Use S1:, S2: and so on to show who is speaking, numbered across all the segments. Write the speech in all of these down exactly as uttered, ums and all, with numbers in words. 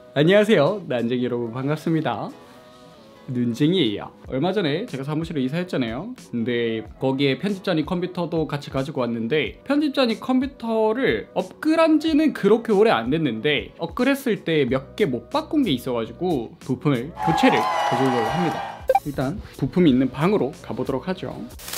S1: 안녕하세요, 난쟁이 여러분, 반갑습니다. 눈쟁이에요. 얼마 전에 제가 사무실에 이사했잖아요. 근데 거기에 편집자니 컴퓨터도 같이 가지고 왔는데, 편집자니 컴퓨터를 업글한 지는 그렇게 오래 안 됐는데 업글했을 때 몇 개 못 바꾼 게 있어가지고 부품을 교체를 해보려고 합니다. 일단 부품이 있는 방으로 가보도록 하죠.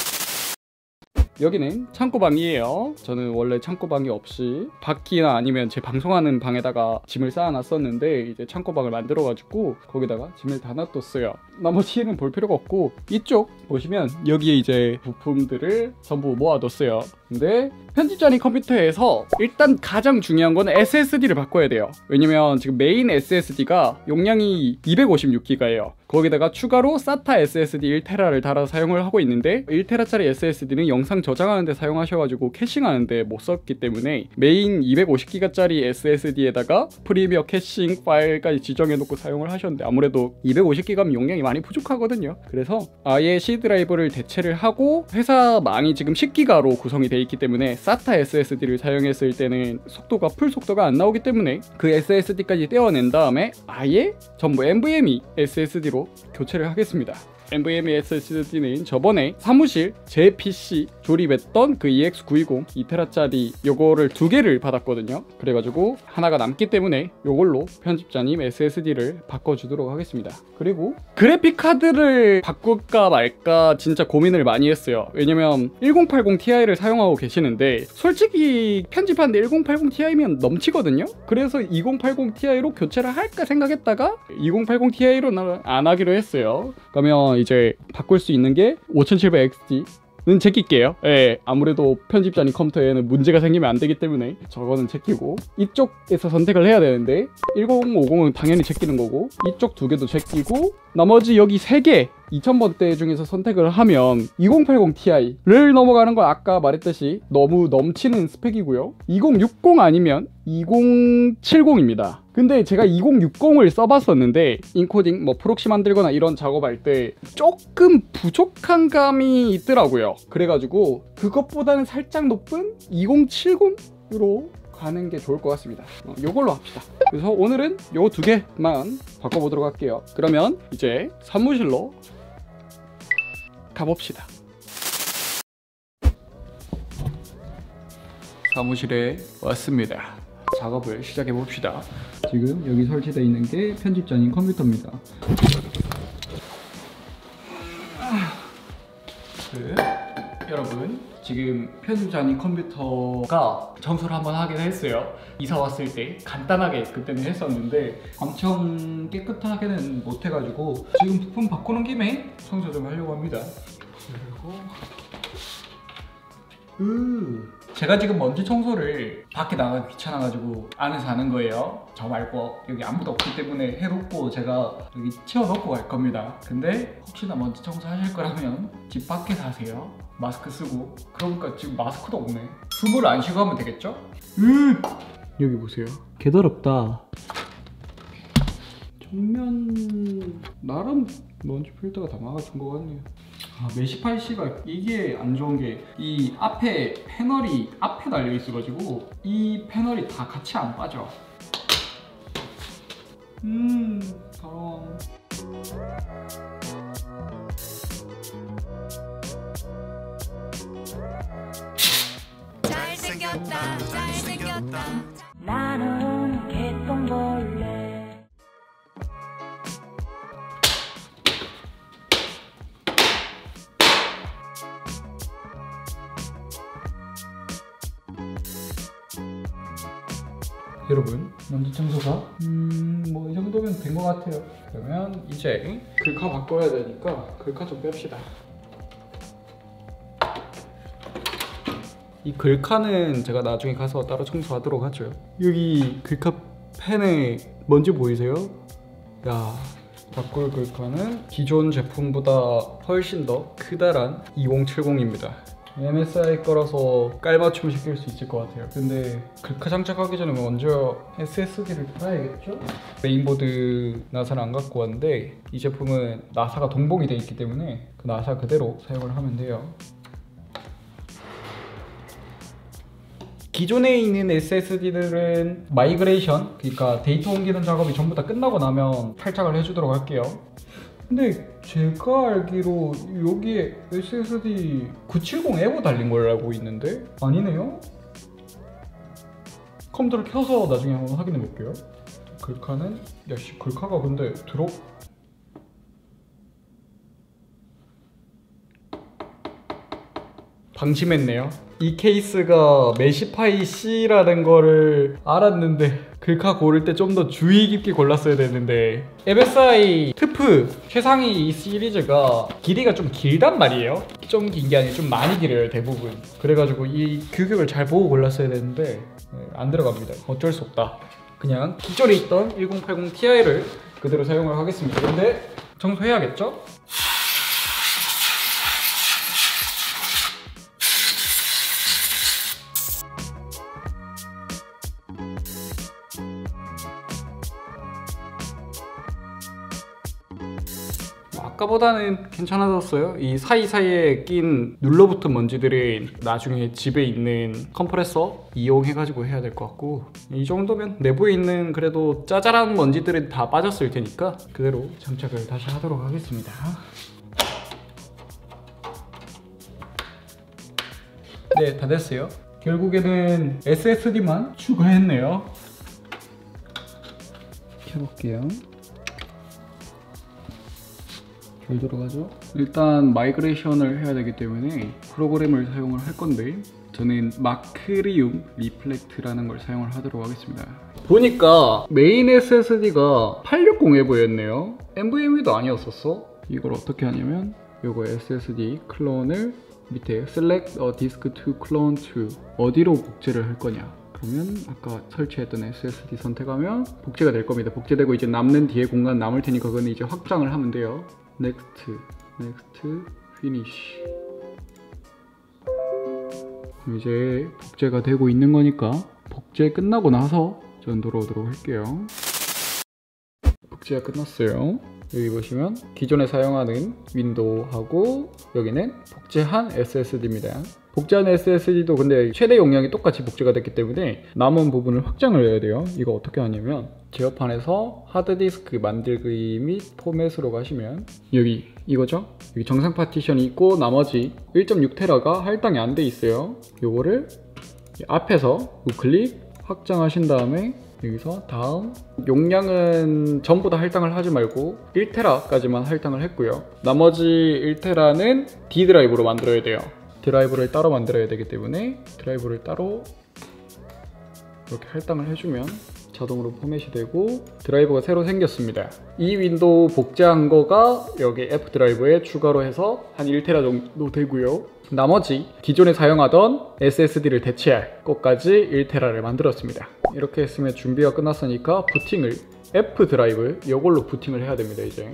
S1: 여기는 창고방이에요. 저는 원래 창고방이 없이 밖이나 아니면 제 방송하는 방에다가 짐을 쌓아놨었는데, 이제 창고방을 만들어가지고 거기다가 짐을 다 놔뒀어요. 나머지는 볼 필요가 없고, 이쪽 보시면 여기에 이제 부품들을 전부 모아뒀어요. 근데 편집자니 컴퓨터에서 일단 가장 중요한 건 에스에스디를 바꿔야 돼요. 왜냐면 지금 메인 에스에스디가 용량이 이백오십육 기가예요 거기다가 추가로 사타 에스에스디 일 테라를 달아 사용을 하고 있는데, 일 테라짜리 에스에스디는 영상 저장하는데 사용하셔가지고 캐싱하는데 못 썼기 때문에 메인 이백오십 기가짜리 에스에스디에다가 프리미어 캐싱 파일까지 지정해놓고 사용을 하셨는데, 아무래도 이백오십 기가면 용량이 많이 부족하거든요. 그래서 아예 C 드라이브를 대체를 하고, 회사망이 지금 십 기가로 구성이 되어 있기 때문에 사타 에스에스디를 사용했을 때는 속도가 풀 속도가 안 나오기 때문에 그 에스에스디까지 떼어낸 다음에 아예 전부 엔브이엠이 에스에스디로 교체를 하겠습니다. 엔브이엠이 에스에스디는 저번에 사무실 제 피씨 조립했던 그 이엑스 구이공 이 테라짜리 요거를 두 개를 받았거든요. 그래가지고 하나가 남기 때문에 요걸로 편집자님 에스에스디를 바꿔주도록 하겠습니다. 그리고 그래픽카드를 바꿀까 말까 진짜 고민을 많이 했어요. 왜냐면 천팔십 티아이를 사용하고 계시는데, 솔직히 편집하는데 천팔십 티아이면 넘치거든요. 그래서 이천팔십 티아이로 교체를 할까 생각했다가 이천팔십 티아이로는 안 하기로 했어요. 그러면 이제 바꿀 수 있는 게 오천칠백 엑스디는 제낄게요. 예, 아무래도 편집자니 컴퓨터에는 문제가 생기면 안 되기 때문에 저거는 제끼고, 이쪽에서 선택을 해야 되는데 천오십은 당연히 제끼는 거고, 이쪽 두 개도 제끼고, 나머지 여기 세 개 이천 번대 중에서 선택을 하면 이천팔십 티아이를 넘어가는 건 아까 말했듯이 너무 넘치는 스펙이고요. 이천육십 아니면 이천칠십입니다. 근데 제가 이천육십을 써봤었는데 인코딩, 뭐 프록시 만들거나 이런 작업할 때 조금 부족한 감이 있더라고요. 그래가지고 그것보다는 살짝 높은 이천칠십으로 가는 게 좋을 것 같습니다. 어, 요걸로 합시다. 그래서 오늘은 요 두 개만 바꿔보도록 할게요. 그러면 이제 사무실로 가봅시다. 사무실에 왔습니다. 작업을 시작해 봅시다. 지금 여기 설치되어 있는 게 편집자님 컴퓨터입니다. 그, 여러분, 지금 편집자님 컴퓨터가 청소를 한번 하긴 했어요. 이사 왔을 때 간단하게 그때는 했었는데 엄청 깨끗하게는 못해가지고 지금 부품 바꾸는 김에 청소 좀 하려고 합니다. 그리고 으 제가 지금 먼지 청소를 밖에 나가기 귀찮아가지고 안에서 하는 거예요. 저 말고 여기 아무도 없기 때문에 해놓고 제가 여기 치워놓고 갈 겁니다. 근데 혹시나 먼지 청소 하실 거라면 집 밖에서 하세요. 마스크 쓰고. 그러니까 지금 마스크도 없네. 숨을 안 쉬고 하면 되겠죠? 으 여기 보세요. 개더럽다. 정면 나름 먼지 필터가 다 막아준 것 같네요. 아, 메시파이씨가 이게 안 좋은 게 이 앞에 패널이 앞에 달려 있어가지고 이 패널이 다 같이 안 빠져. 음 더러워.
S2: 잘생겼다 잘생겼다 나는 개똥벌레.
S1: 여러분, 먼지 청소가 음... 뭐 이 정도면 된 것 같아요. 그러면 이제 글카 바꿔야 되니까 글카 좀 뺍시다. 이 글카는 제가 나중에 가서 따로 청소하도록 하죠. 여기 글카 펜에 먼지 보이세요? 야, 바꿀 글카는 기존 제품보다 훨씬 더 크다란 이천칠십입니다. 엠에스아이 거라서 깔맞춤 시킬 수 있을 것 같아요. 근데 글카 장착하기 전에 먼저 에스에스디를 팔아야겠죠? 메인보드 나사를 안 갖고 왔는데 이 제품은 나사가 동봉이 되어 있기 때문에 그 나사 그대로 사용을 하면 돼요. 기존에 있는 에스에스디들은 마이그레이션, 그러니까 데이터 옮기는 작업이 전부 다 끝나고 나면 탈착을 해주도록 할게요. 근데 제가 알기로 여기에 에스에스디 구백칠십 에보 달린 걸 알고 있는데 아니네요? 컴퓨터를 켜서 나중에 한번 확인해 볼게요. 글카는 야씨 글카가 근데 들어 방심했네요. 이 케이스가 메시파이 C라는 거를 알았는데 글카 고를 때 좀 더 주의 깊게 골랐어야 되는데 엠에스아이 트프 최상위 이 시리즈가 길이가 좀 길단 말이에요. 좀 긴 게 아니라 좀 많이 길어요 대부분. 그래가지고 이 규격을 잘 보고 골랐어야 되는데 안 들어갑니다. 어쩔 수 없다. 그냥 기존에 있던 천팔십 티아이를 그대로 사용을 하겠습니다. 근데 청소해야겠죠? 아까보다는 괜찮아졌어요. 이 사이사이에 낀 눌러붙은 먼지들은 나중에 집에 있는 컴프레서 이용해가지고 해야 될 것 같고, 이 정도면 내부에 있는 그래도 짜잘한 먼지들은 다 빠졌을 테니까 그대로 장착을 다시 하도록 하겠습니다. 네, 다 됐어요. 결국에는 에스에스디만 추가했네요. 켜볼게요. 잘 들어가죠? 일단 마이그레이션을 해야 되기 때문에 프로그램을 사용을 할 건데 저는 마크리움 리플렉트라는 걸 사용을 하도록 하겠습니다. 보니까 메인 에스에스디가 팔백육십 에보였네요. 엔브이엠이도 아니었었어. 이걸 어떻게 하냐면 요거 에스에스디 클론을 밑에 Select a Disk to Clone to 어디로 복제를 할 거냐, 그러면 아까 설치했던 에스에스디 선택하면 복제가 될 겁니다. 복제되고 이제 남는 뒤에 공간 남을 테니까 그거는 이제 확장을 하면 돼요. Next, Next, Finish. 이제 복제가 되고 있는 거니까 복제 끝나고 나서 전 돌아오도록 할게요. 복제가 끝났어요. 여기 보시면 기존에 사용하는 윈도우하고 여기는 복제한 에스에스디입니다. 복제한 에스에스디도 근데 최대 용량이 똑같이 복제가 됐기 때문에 남은 부분을 확장을 해야 돼요. 이거 어떻게 하냐면 제어판에서 하드디스크 만들기 및 포맷으로 가시면 여기 이거죠? 여기 정상 파티션이 있고 나머지 일 점 육 테라가 할당이 안 돼 있어요. 요거를 앞에서 우클릭 확장하신 다음에 여기서 다음 용량은 전부 다 할당을 하지 말고 일 테라까지만 할당을 했고요. 나머지 일 테라는 D 드라이브로 만들어야 돼요. 드라이브를 따로 만들어야 되기 때문에 드라이브를 따로 이렇게 할당을 해주면 자동으로 포맷이 되고 드라이브가 새로 생겼습니다. 이 윈도우 복제한 거가 여기 F 드라이브에 추가로 해서 한 일 테라 정도 되고요. 나머지 기존에 사용하던 에스에스디를 대체할 것까지 일 테라를 만들었습니다. 이렇게 했으면 준비가 끝났으니까 부팅을 F 드라이브 이걸로 부팅을 해야 됩니다. 이제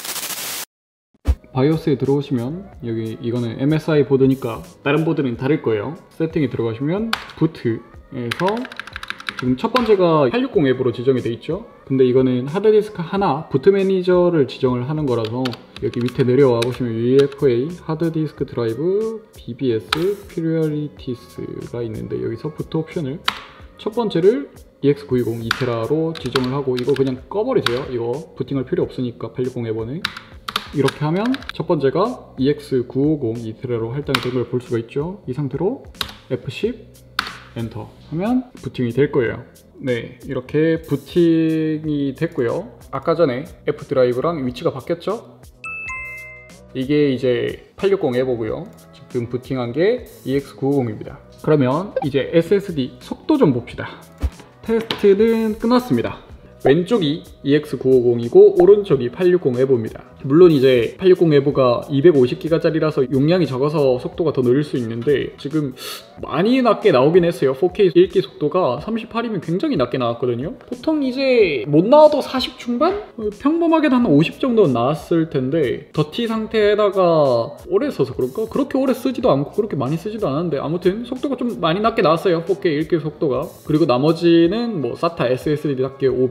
S1: 바이오스에 들어오시면 여기 이거는 엠에스아이 보드니까 다른 보드는 다를 거예요. 세팅에 들어가시면 부트에서 지금 첫 번째가 팔백육십 에보로 지정이 돼 있죠. 근데 이거는 하드디스크 하나 부트 매니저를 지정을 하는 거라서 여기 밑에 내려와 보시면 유에프에이 하드디스크 드라이브 비비에스 프리어리티스가 있는데 여기서 부트 옵션을 첫 번째를 이엑스 구백이십 이 테라로 지정을 하고 이거 그냥 꺼버리세요. 이거 부팅할 필요 없으니까 팔백육십 에보는 이렇게 하면 첫 번째가 이엑스 구백오십 이 테라로 할당이 된 걸 볼 수가 있죠. 이 상태로 에프 십 엔터 하면 부팅이 될 거예요. 네, 이렇게 부팅이 됐고요. 아까 전에 F 드라이브랑 위치가 바뀌었죠? 이게 이제 팔백육십 에보고요. 지금 부팅한 게 이엑스 구백오십입니다. 그러면 이제 에스에스디 속도 좀 봅시다. 테스트는 끝났습니다. 왼쪽이 이엑스 구백오십이고 오른쪽이 팔백육십 에보입니다. 물론 이제 팔백육십 에보가 이백오십 기가짜리라서 용량이 적어서 속도가 더 느릴 수 있는데 지금 많이 낮게 나오긴 했어요. 포케이 읽기 속도가 삼십팔이면 굉장히 낮게 나왔거든요. 보통 이제 못 나와도 사십 중반? 평범하게 한 오십 정도는 나왔을 텐데 더티 상태에다가 오래 써서 그럴까? 그렇게 오래 쓰지도 않고 그렇게 많이 쓰지도 않았는데 아무튼 속도가 좀 많이 낮게 나왔어요. 포케이 읽기 속도가. 그리고 나머지는 뭐 사타 에스에스디답게 오백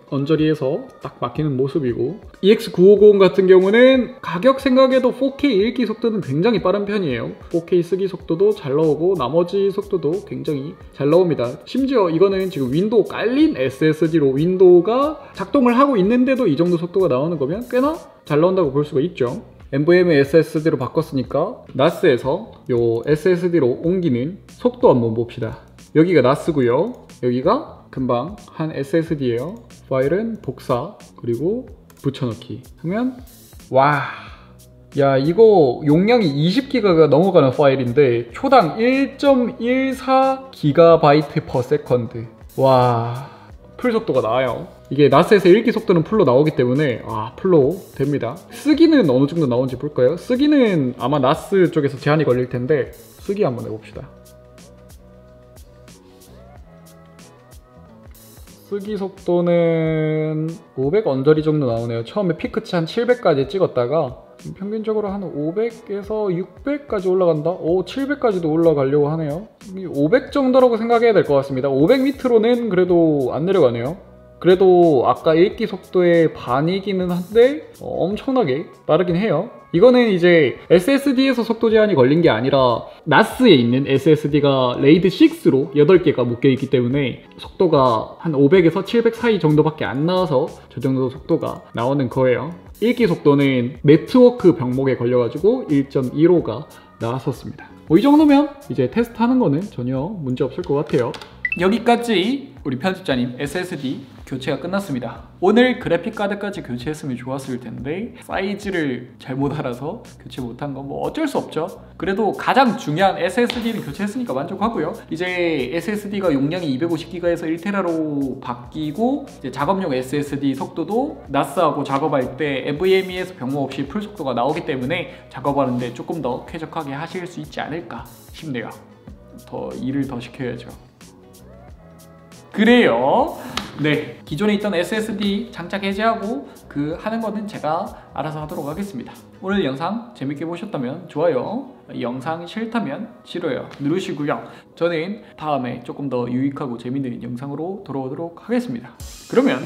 S1: 언저리에서 딱 막히는 모습이고, 이엑스 구오공 같은 경우는 가격 생각에도 포케이 읽기 속도는 굉장히 빠른 편이에요. 포케이 쓰기 속도도 잘 나오고 나머지 속도도 굉장히 잘 나옵니다. 심지어 이거는 지금 윈도우 깔린 에스에스디로 윈도우가 작동을 하고 있는데도 이 정도 속도가 나오는 거면 꽤나 잘 나온다고 볼 수가 있죠. 엔브이엠이 에스에스디로 바꿨으니까 나스에서 요 에스에스디로 옮기는 속도 한번 봅시다. 여기가 나스고요, 여기가 금방 한 에스에스디예요. 파일은 복사 그리고 붙여넣기 하면, 와, 야 이거 용량이 이십 기가가 넘어가는 파일인데 초당 일 점 일사 기가바이트 퍼 세컨드. 와, 풀 속도가 나와요. 이게 나스에서 읽기 속도는 풀로 나오기 때문에 아 풀로 됩니다. 쓰기는 어느 정도 나오는지 볼까요? 쓰기는 아마 나스 쪽에서 제한이 걸릴 텐데 쓰기 한번 해봅시다. 쓰기 속도는 오백 언저리 정도 나오네요. 처음에 피크치 한 칠백까지 찍었다가 평균적으로 한 오백에서 육백까지 올라간다? 오, 칠백까지도 올라가려고 하네요. 오백 정도라고 생각해야 될 것 같습니다. 오백 밑으로는 그래도 안 내려가네요. 그래도 아까 읽기 속도의 반이기는 한데 어, 엄청나게 빠르긴 해요. 이거는 이제 에스에스디에서 속도 제한이 걸린 게 아니라 나스에 있는 에스에스디가 레이드 식스로 여덟 개가 묶여있기 때문에 속도가 한 오백에서 칠백 사이 정도밖에 안 나와서 저 정도 속도가 나오는 거예요. 읽기 속도는 네트워크 병목에 걸려가지고 일 점 일오가 나왔었습니다. 뭐 이 정도면 이제 테스트하는 거는 전혀 문제 없을 것 같아요. 여기까지 우리 편집자님 에스에스디 교체가 끝났습니다. 오늘 그래픽카드까지 교체했으면 좋았을 텐데 사이즈를 잘못 알아서 교체 못한 건 뭐 어쩔 수 없죠. 그래도 가장 중요한 에스에스디는 교체했으니까 만족하고요. 이제 에스에스디가 용량이 이백오십 기가에서 일 테라로 바뀌고 이제 작업용 에스에스디 속도도 나스하고 작업할 때 엔브이엠이에서 병목 없이 풀 속도가 나오기 때문에 작업하는데 조금 더 쾌적하게 하실 수 있지 않을까 싶네요. 더 일을 더 시켜야죠. 그래요. 네, 기존에 있던 에스에스디 장착 해제하고 그 하는 거는 제가 알아서 하도록 하겠습니다. 오늘 영상 재밌게 보셨다면 좋아요, 영상 싫다면 싫어요 누르시고요. 저는 다음에 조금 더 유익하고 재밌는 영상으로 돌아오도록 하겠습니다. 그러면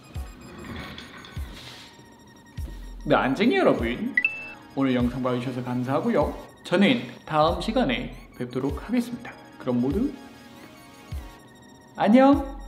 S1: 네, 안쟁이 여러분, 오늘 영상 봐주셔서 감사하고요. 저는 다음 시간에 뵙도록 하겠습니다. 그럼 모두 안녕!